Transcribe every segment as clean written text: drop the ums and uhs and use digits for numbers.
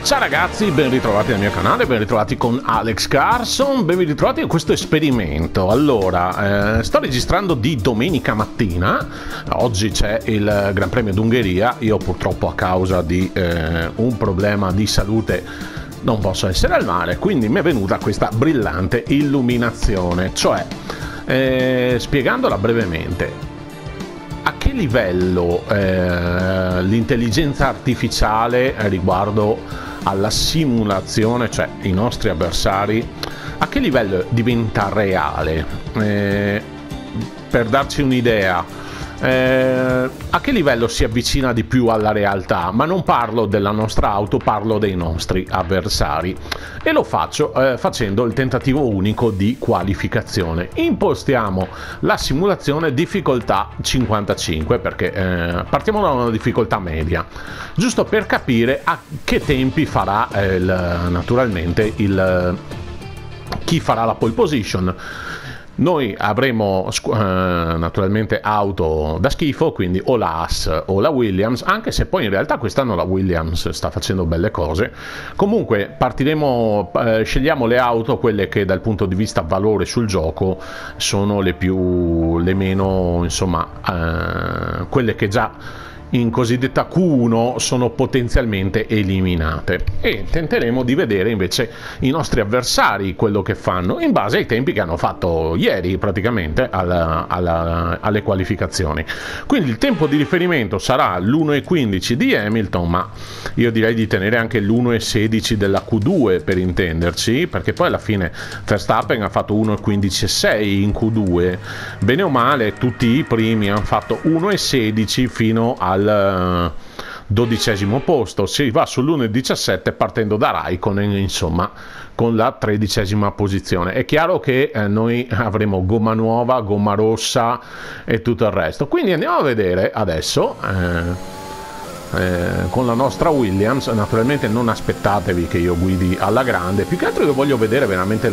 Ciao ragazzi, ben ritrovati nel mio canale, ben ritrovati con Alex Carson, ben ritrovati in questo esperimento. Allora, sto registrando di domenica mattina, oggi c'è il Gran Premio d'Ungheria, io purtroppo a causa di un problema di salute non posso essere al mare, quindi mi è venuta questa brillante illuminazione, cioè, spiegandola brevemente, a che livello l'intelligenza artificiale riguardo alla simulazione, cioè i nostri avversari, a che livello diventa reale? Per darci un'idea, a che livello si avvicina di più alla realtà? Ma non parlo della nostra auto, parlo dei nostri avversari, e lo faccio facendo il tentativo unico di qualificazione. Impostiamo la simulazione difficoltà 55, perché partiamo da una difficoltà media, giusto per capire a che tempi farà naturalmente chi farà la pole position. Noi avremo naturalmente auto da schifo, quindi o la Haas o la Williams, anche se poi in realtà quest'anno la Williams sta facendo belle cose. Comunque partiremo, scegliamo le auto, quelle che dal punto di vista valore sul gioco sono le meno, insomma, quelle che già in cosiddetta Q1 sono potenzialmente eliminate, e tenteremo di vedere invece i nostri avversari quello che fanno in base ai tempi che hanno fatto ieri praticamente alle qualificazioni. Quindi il tempo di riferimento sarà l'1:15 di Hamilton, ma io direi di tenere anche l'1:16 della Q2 per intenderci, perché poi alla fine Verstappen ha fatto 1:15,6 in Q2, bene o male tutti i primi hanno fatto 1:16 fino al 12° posto. Si va sull'1:17 partendo da Raikkonen, insomma, con la 13ª posizione. È chiaro che noi avremo gomma nuova, gomma rossa e tutto il resto, quindi andiamo a vedere adesso con la nostra Williams. Naturalmente non aspettatevi che io guidi alla grande, più che altro io voglio vedere veramente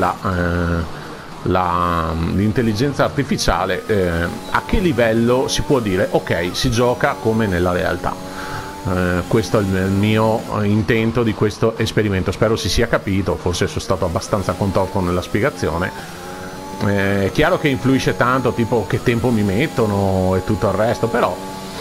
l'intelligenza artificiale, a che livello si può dire ok, si gioca come nella realtà. Questo è il mio intento di questo esperimento, spero si sia capito, forse sono stato abbastanza contorto nella spiegazione. È chiaro che influisce tanto, tipo che tempo mi mettono e tutto il resto, però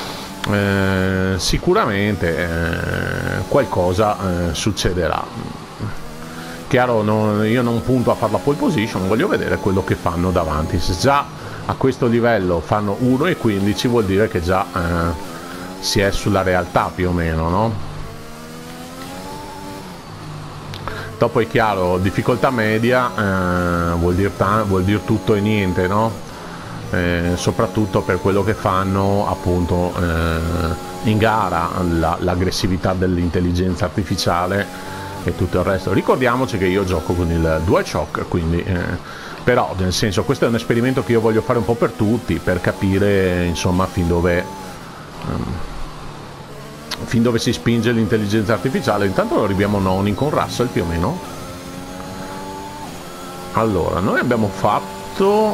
sicuramente qualcosa succederà. Chiaro, io non punto a fare la pole position, voglio vedere quello che fanno davanti. Se già a questo livello fanno 1:15 vuol dire che già si è sulla realtà più o meno, no? Dopo è chiaro, difficoltà media vuol dire tutto e niente, no? Soprattutto per quello che fanno appunto in gara, l'aggressività dell'intelligenza artificiale e tutto il resto. Ricordiamoci che io gioco con il DualShock, quindi però nel senso, questo è un esperimento che io voglio fare un po' per tutti, per capire insomma fin dove si spinge l'intelligenza artificiale. Intanto arriviamo non con Russell più o meno. Allora, noi abbiamo fatto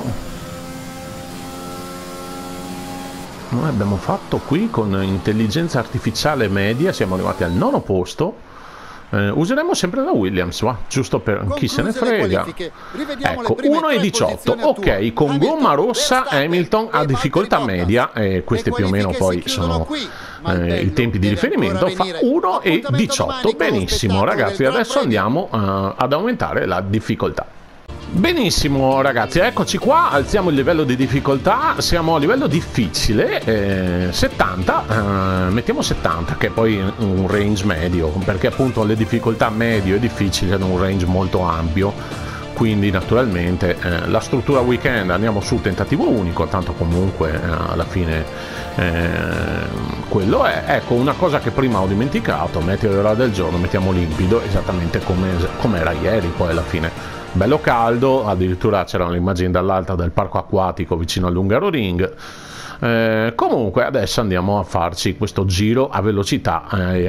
qui con intelligenza artificiale media, siamo arrivati al 9° posto. Useremo sempre la Williams, va? Giusto per chi se ne frega. Ecco, 1:18, ok, con gomma rossa Hamilton a difficoltà media, e questi più o meno poi sono i tempi di riferimento, fa 1:18. Benissimo ragazzi, adesso andiamo ad aumentare la difficoltà. Benissimo ragazzi, eccoci qua, alziamo il livello di difficoltà, siamo a livello difficile, 70, mettiamo 70, che è poi un range medio, perché appunto le difficoltà medio e difficili hanno un range molto ampio, quindi naturalmente la struttura weekend andiamo su tentativo unico, tanto comunque alla fine quello è. Ecco, una cosa che prima ho dimenticato, meteora del giorno, mettiamo limpido, esattamente come era ieri poi alla fine. Bello caldo, addirittura c'erano le immagini dall'alto del parco acquatico vicino all'Hungaroring. Comunque adesso andiamo a farci questo giro a velocità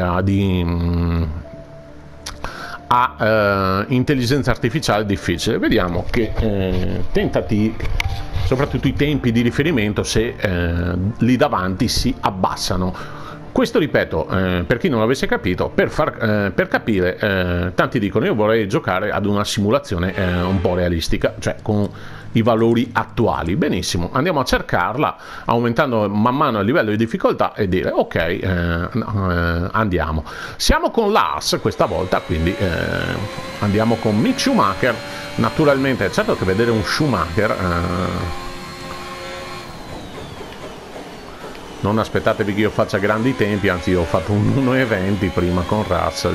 a intelligenza artificiale difficile. Vediamo che tentativi, soprattutto i tempi di riferimento, se lì davanti si abbassano. Questo, ripeto, per chi non l'avesse capito, per capire, tanti dicono io vorrei giocare ad una simulazione un po' realistica, cioè con i valori attuali. Benissimo, andiamo a cercarla aumentando man mano il livello di difficoltà e dire ok, andiamo. Siamo con Lars questa volta, quindi andiamo con Mick Schumacher. Naturalmente, certo che vedere un Schumacher, non aspettatevi che io faccia grandi tempi, anzi io ho fatto un 1:20 prima con Russell,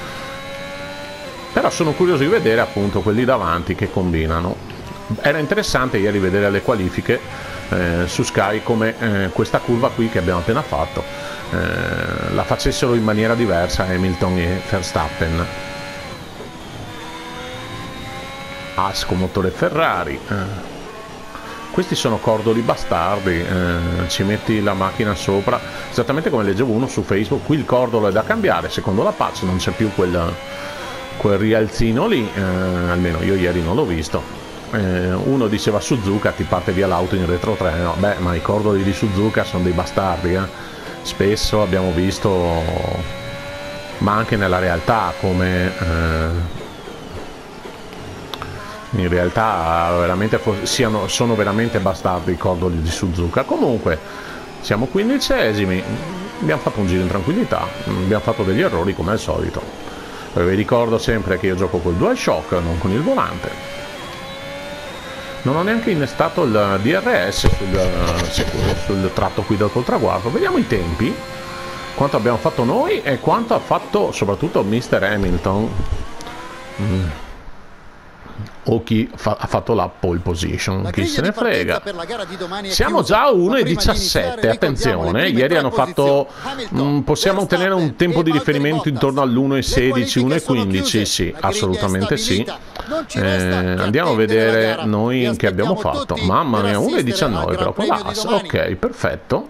però sono curioso di vedere appunto quelli davanti che combinano. Era interessante ieri vedere le qualifiche su Sky come questa curva qui che abbiamo appena fatto la facessero in maniera diversa Hamilton e Verstappen. Haas con motore Ferrari. Questi sono cordoli bastardi, ci metti la macchina sopra, esattamente come leggevo uno su Facebook. Qui il cordolo è da cambiare, secondo la patch non c'è più quel rialzino lì, almeno io ieri non l'ho visto. Uno diceva Suzuka ti parte via l'auto in retrotreno. Beh, ma i cordoli di Suzuka sono dei bastardi, spesso abbiamo visto, ma anche nella realtà, come in realtà veramente sono veramente bastardi i cordoli di Suzuka. Comunque siamo 15esimi, abbiamo fatto un giro in tranquillità, abbiamo fatto degli errori come al solito. Vi ricordo sempre che io gioco col DualShock, non con il volante. Non ho neanche innestato il DRS sul tratto qui col traguardo. Vediamo i tempi, quanto abbiamo fatto noi e quanto ha fatto soprattutto Mr. Hamilton. O chi ha fatto la pole position, chi se ne frega. Siamo già a 1:17, attenzione, ieri hanno fatto possiamo ottenere un tempo di riferimento intorno all'1:16, 1:15, sì, assolutamente sì. Andiamo a vedere noi che abbiamo fatto. Mamma mia, 1:19 però con l'AS, ok, perfetto.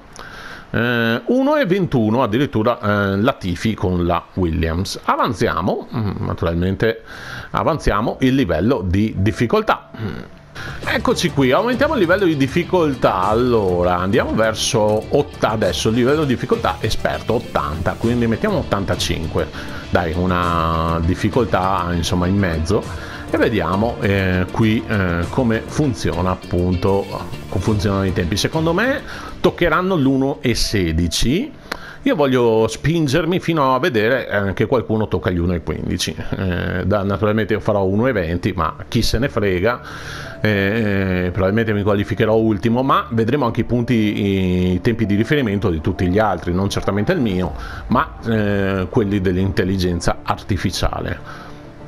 1:21 addirittura Latifi con la Williams. Avanziamo, naturalmente avanziamo il livello di difficoltà. Eccoci qui, aumentiamo il livello di difficoltà. Allora andiamo verso adesso il livello di difficoltà esperto 80, quindi mettiamo 85, dai, una difficoltà insomma in mezzo, e vediamo qui come funziona, appunto, come funzionano i tempi. Secondo me toccheranno l'1:16. Io voglio spingermi fino a vedere che qualcuno tocca gli 1:15. Naturalmente io farò 1:20, ma chi se ne frega. Probabilmente mi qualificherò ultimo, ma vedremo anche i tempi di riferimento di tutti gli altri, non certamente il mio, ma quelli dell'intelligenza artificiale.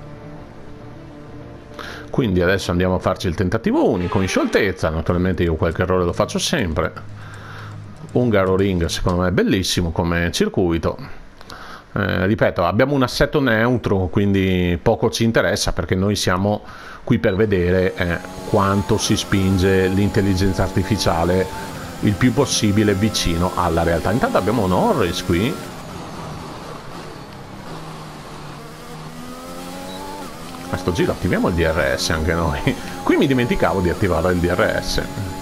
Quindi adesso andiamo a farci il tentativo unico in scioltezza. Naturalmente io qualche errore lo faccio sempre. Hungaroring secondo me è bellissimo come circuito. Ripeto, abbiamo un assetto neutro, quindi poco ci interessa, perché noi siamo qui per vedere quanto si spinge l'intelligenza artificiale il più possibile vicino alla realtà. Intanto abbiamo Norris qui. A sto giro attiviamo il DRS anche noi. Qui mi dimenticavo di attivare il DRS.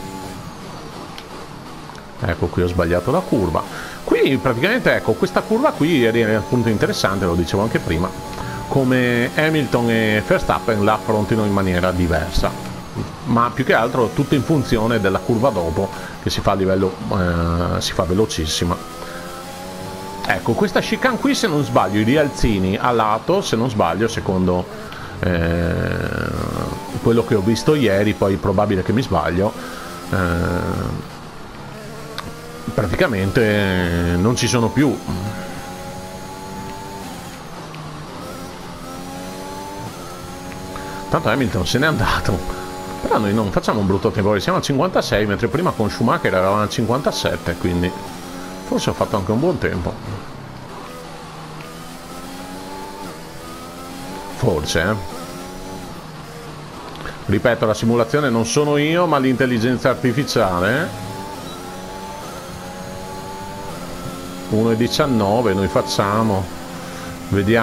Ecco, qui ho sbagliato la curva. Qui praticamente, ecco, questa curva qui era appunto interessante, lo dicevo anche prima, come Hamilton e Verstappen la affrontino in maniera diversa, ma più che altro tutto in funzione della curva dopo, che si fa a livello si fa velocissima. Ecco, questa chicane qui, se non sbaglio, i rialzini a lato, se non sbaglio, secondo quello che ho visto ieri, poi è probabile che mi sbaglio, praticamente non ci sono più. Tanto Hamilton se n'è andato, però noi non facciamo un brutto tempo, siamo a 56, mentre prima con Schumacher eravamo a 57, quindi forse ho fatto anche un buon tempo, forse, Ripeto, la simulazione non sono io, ma l'intelligenza artificiale. 1,19 noi facciamo,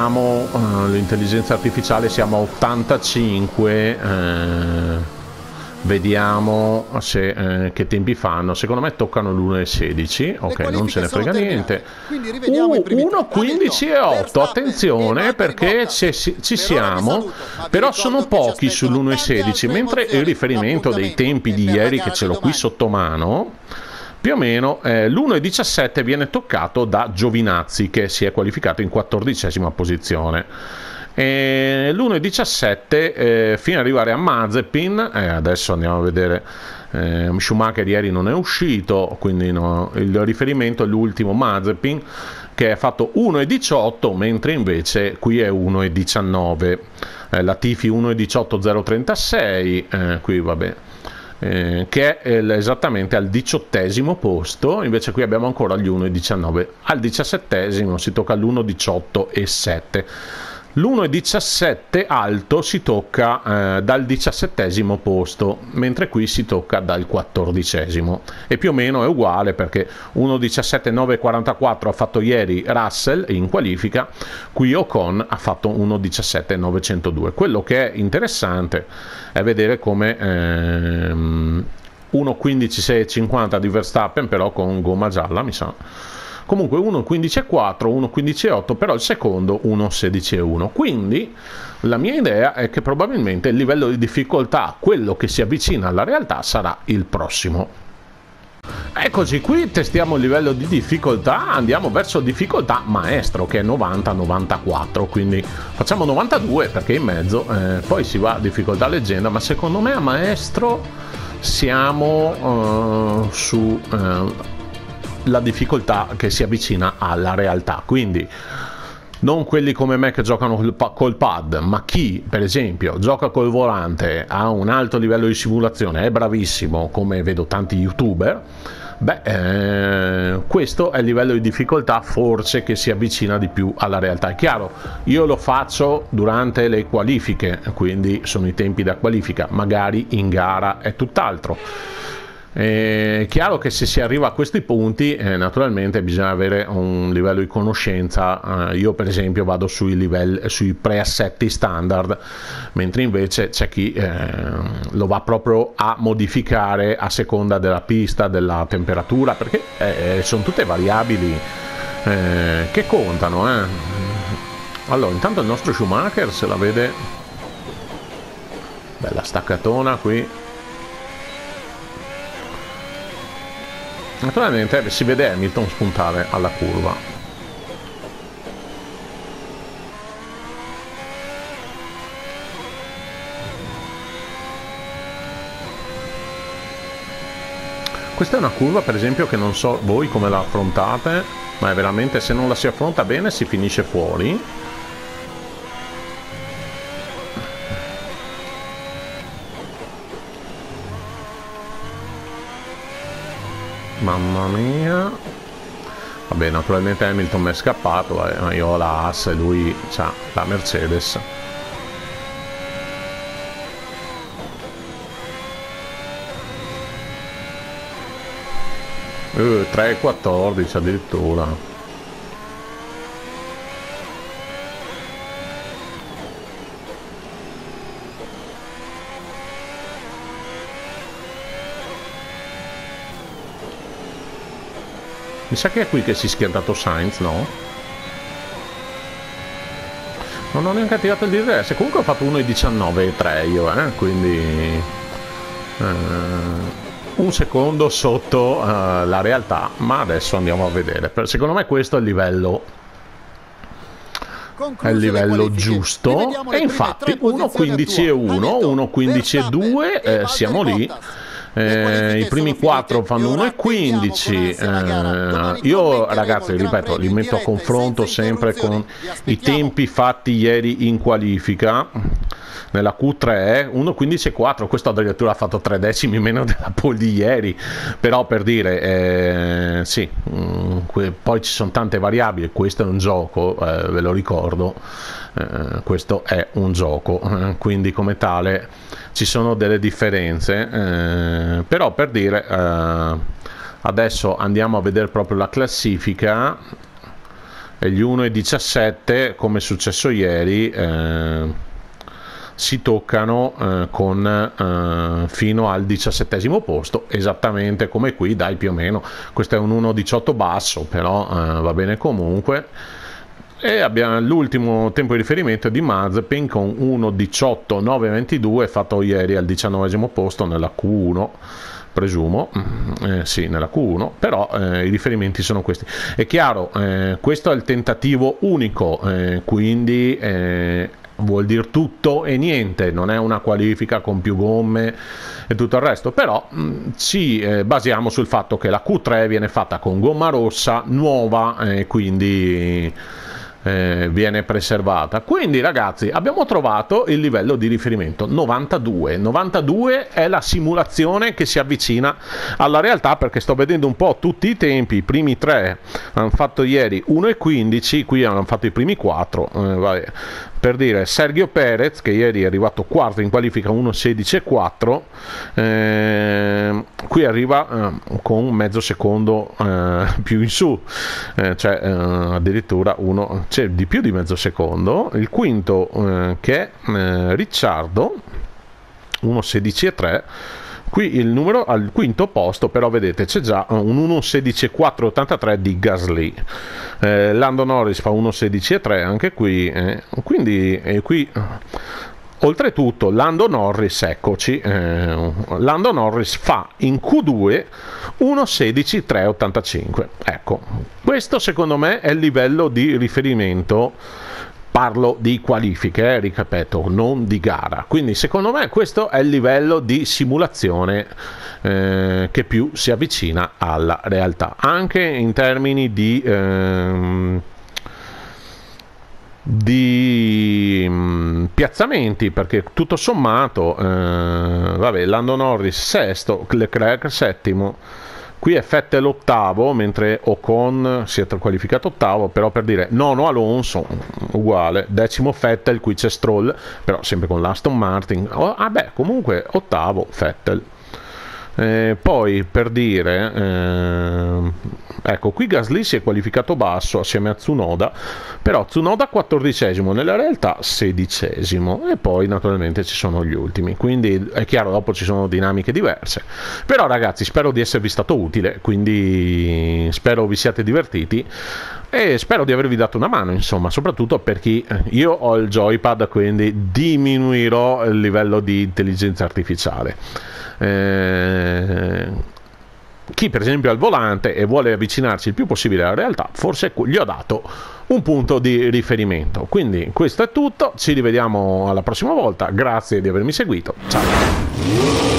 vediamo, l'intelligenza artificiale siamo a 85, Vediamo se, che tempi fanno. Secondo me toccano l'1,16. Ok, non ce ne frega niente. 1,15 e 8. Attenzione, perché ci siamo. Però sono pochi sull'1,16. Mentre il riferimento dei tempi di ieri, che ce l'ho qui sotto mano, più o meno l'1,17 viene toccato da Giovinazzi, che si è qualificato in 14ª posizione. L'1,17 fino ad arrivare a Mazepin. Adesso andiamo a vedere. Schumacher ieri non è uscito, quindi no, il riferimento è l'ultimo Mazepin, che ha fatto 1,18, mentre invece qui è 1,19. Latifi 1,18,036, qui vabbè, che è esattamente al 18° posto. Invece qui abbiamo ancora gli 1,19. Al 17° si tocca l'1,18,7. L'1,17 alto si tocca dal 17° posto, mentre qui si tocca dal 14°, e più o meno è uguale, perché 1,17,944 ha fatto ieri Russell in qualifica, qui Ocon ha fatto 1,17,902. Quello che è interessante è vedere come 1,15,650 di Verstappen, però con gomma gialla, mi sa. Comunque 1,15,4, 1,15,8, però il secondo 1,16,1. Quindi la mia idea è che probabilmente il livello di difficoltà, quello che si avvicina alla realtà, sarà il prossimo. Eccoci qui, testiamo il livello di difficoltà, andiamo verso difficoltà maestro, che è 90-94, quindi facciamo 92 perché in mezzo, poi si va a difficoltà leggenda, ma secondo me a maestro siamo su la difficoltà che si avvicina alla realtà, quindi non quelli come me che giocano col pad, ma chi per esempio gioca col volante, ha un alto livello di simulazione, è bravissimo, come vedo tanti youtuber. Questo è il livello di difficoltà forse che si avvicina di più alla realtà. È chiaro, io lo faccio durante le qualifiche, quindi sono i tempi da qualifica, magari in gara è tutt'altro. È chiaro che se si arriva a questi punti, naturalmente bisogna avere un livello di conoscenza. Io per esempio vado sui preassetti standard, mentre invece c'è chi lo va proprio a modificare a seconda della pista, della temperatura, perché sono tutte variabili che contano. Allora, intanto il nostro Schumacher se la vede, bella staccatona qui. Naturalmente si vede Hamilton spuntare alla curva. Questa è una curva per esempio che non so voi come la affrontate, ma è veramente, se non la si affronta bene si finisce fuori. Mamma mia. Vabbè, naturalmente Hamilton mi è scappato, ma io ho la Haas e lui c'ha la Mercedes. 3,14 addirittura. Mi sa che è qui che si è schiantato Sainz, no? Non ho neanche attivato il DRS. Comunque ho fatto 1,19,3 io, quindi un secondo sotto la realtà, ma adesso andiamo a vedere. Secondo me questo è il livello, giusto, e infatti 1,15,1, 1,15,2, siamo lì. I primi 4 fanno 1,15. Io ragazzi, ripeto, li metto a confronto sempre con i tempi fatti ieri in qualifica nella Q3, 1,15,4. Questo addirittura ha fatto 3 decimi meno della pole di ieri, però per dire sì, poi ci sono tante variabili. Questo è un gioco, ve lo ricordo, questo è un gioco, quindi come tale ci sono delle differenze, però per dire, adesso andiamo a vedere proprio la classifica e gli 1,17 come è successo ieri. si toccano fino al 17° posto, esattamente come qui, dai, più o meno. Questo è un 1,18 basso, però va bene comunque. E abbiamo l'ultimo tempo di riferimento di Mazepin con 1,18,922 fatto ieri al 19° posto nella Q1, presumo, sì, nella Q1, però i riferimenti sono questi. È chiaro, questo è il tentativo unico, quindi vuol dire tutto e niente, non è una qualifica con più gomme e tutto il resto, però ci basiamo sul fatto che la Q3 viene fatta con gomma rossa nuova, quindi viene preservata. Quindi ragazzi, abbiamo trovato il livello di riferimento 92 è la simulazione che si avvicina alla realtà, perché sto vedendo un po' tutti i tempi. I primi 3 hanno fatto ieri 1,15, qui hanno fatto i primi 4, vabbè. Per dire, Sergio Perez, che ieri è arrivato quarto in qualifica, 1,16,4, qui arriva con mezzo secondo più in su, cioè addirittura c'è di più di mezzo secondo. Il quinto che è Ricciardo, 1,16,3. Qui il numero al quinto posto, però vedete c'è già un 1,16,483 di Gasly. Lando Norris fa 1,16,3 anche qui, quindi qui oltretutto Lando Norris, eccoci, Lando Norris fa in Q2 1,16,385. Ecco, questo secondo me è il livello di riferimento. Parlo di qualifiche, ripeto, non di gara. Quindi secondo me questo è il livello di simulazione che più si avvicina alla realtà, anche in termini di piazzamenti, perché tutto sommato vabbè, Lando Norris sesto, Leclerc settimo. Qui è Vettel ottavo, mentre Ocon si è qualificato ottavo, però per dire nono Alonso, uguale, decimo Vettel, qui c'è Stroll, però sempre con l'Aston Martin. Vabbè, comunque ottavo Vettel. Poi per dire, ecco, qui Gasly si è qualificato basso assieme a Tsunoda, però Tsunoda 14esimo, nella realtà 16esimo, e poi naturalmente ci sono gli ultimi, quindi è chiaro, dopo ci sono dinamiche diverse. Però ragazzi, spero di esservi stato utile, quindi spero vi siate divertiti e spero di avervi dato una mano, insomma, soprattutto per chi, io ho il joypad, quindi diminuirò il livello di intelligenza artificiale. Chi per esempio è al volante e vuole avvicinarsi il più possibile alla realtà, forse gli ho dato un punto di riferimento. Quindi questo è tutto, ci rivediamo alla prossima volta, grazie di avermi seguito, ciao.